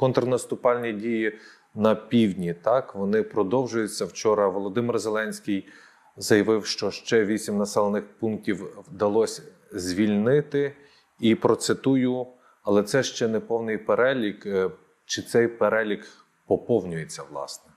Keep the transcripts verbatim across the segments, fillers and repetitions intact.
контрнаступальні дії на півдні, так, вони продовжуються. Вчора Володимир Зеленський заявив, що ще вісім населених пунктів вдалося звільнити. І процитую, але це ще не повний перелік. Чи цей перелік поповнюється, власне?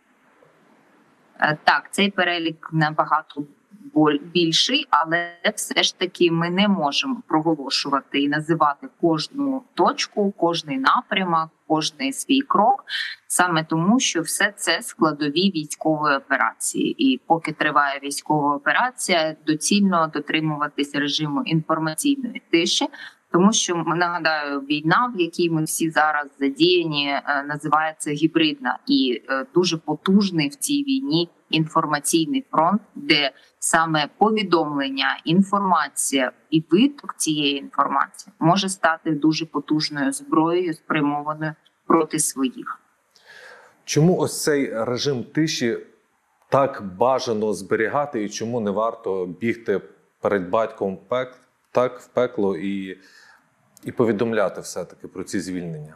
Так, цей перелік набагато більший, але все ж таки ми не можемо проголошувати і називати кожну точку, кожний напрямок, кожний свій крок, саме тому, що все це складові військової операції. І поки триває військова операція, доцільно дотримуватись режиму інформаційної тиші, тому що, нагадаю, війна, в якій ми всі зараз задіяні, називається гібридна. І дуже потужний в цій війні інформаційний фронт, де саме повідомлення, інформація і виток цієї інформації може стати дуже потужною зброєю, спрямованою проти своїх. Чому ось цей режим тиші так бажано зберігати і чому не варто бігти перед батьком пек, так в пекло і, і повідомляти все-таки про ці звільнення?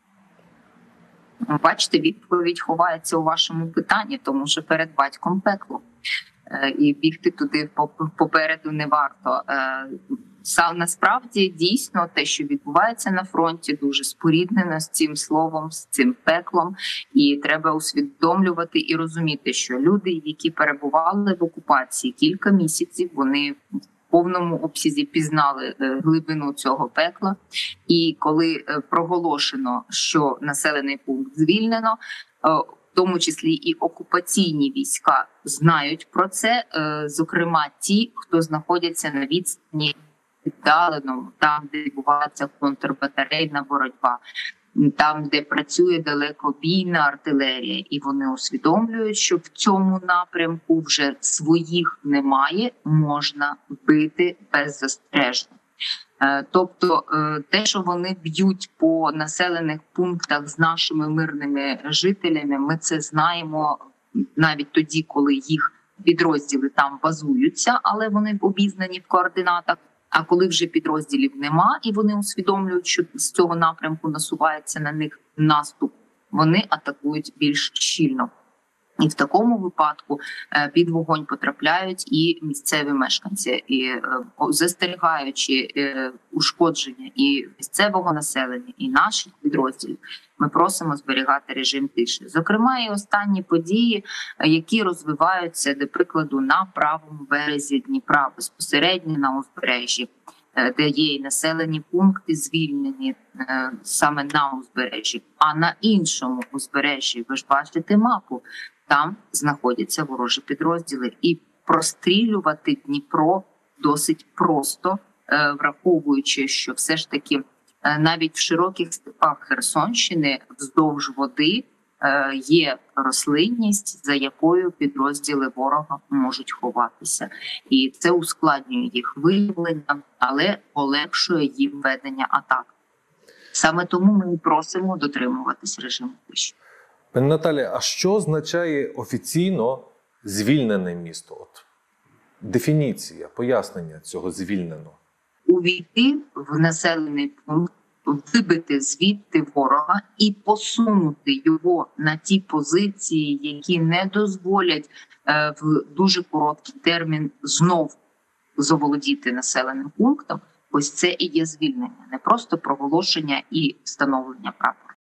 Бачите, відповідь ховається у вашому питанні, тому що перед батьком пекло. І бігти туди попереду не варто. Сам насправді дійсно те, що відбувається на фронті, дуже споріднено з цим словом, з цим пеклом. І треба усвідомлювати і розуміти, що люди, які перебували в окупації кілька місяців, вони в повному обсязі пізнали глибину цього пекла. І коли проголошено, що населений пункт звільнено, в тому числі і окупаційні війська знають про це, зокрема ті, хто знаходяться на відстані віддаленому, там, де відбувається контрбатарейна боротьба, там, де працює далекобійна артилерія, і вони усвідомлюють, що в цьому напрямку вже своїх немає, можна бити беззастережно. Тобто те, що вони б'ють по населених пунктах з нашими мирними жителями, ми це знаємо навіть тоді, коли їх підрозділи там базуються, але вони обізнані в координатах. А коли вже підрозділів нема, і вони усвідомлюють, що з цього напрямку насувається на них наступ, вони атакують більш щільно. І в такому випадку під вогонь потрапляють і місцеві мешканці, і застерігаючи ушкодження і місцевого населення, і наших підрозділів, ми просимо зберігати режим тиші. Зокрема, і останні події, які розвиваються, до прикладу, на правому березі Дніпра, безпосередньо на узбережжі, де є і населені пункти звільнені саме на узбережжі, а на іншому узбережжі, ви ж бачите мапу, там знаходяться ворожі підрозділи. І прострілювати Дніпро досить просто, враховуючи, що все ж таки навіть в широких степах Херсонщини вздовж води є рослинність, за якою підрозділи ворога можуть ховатися. І це ускладнює їх виявлення, але полегшує їм ведення атак. Саме тому ми і просимо дотримуватись режиму тиші. Пані Наталі, а що означає офіційно звільнене місто? От дефініція, пояснення цього звільнено. Увійти в населений пункт, вибити звідти ворога і посунути його на ті позиції, які не дозволять е, в дуже короткий термін знов заволодіти населеним пунктом. Ось це і є звільнення, не просто проголошення і встановлення прав.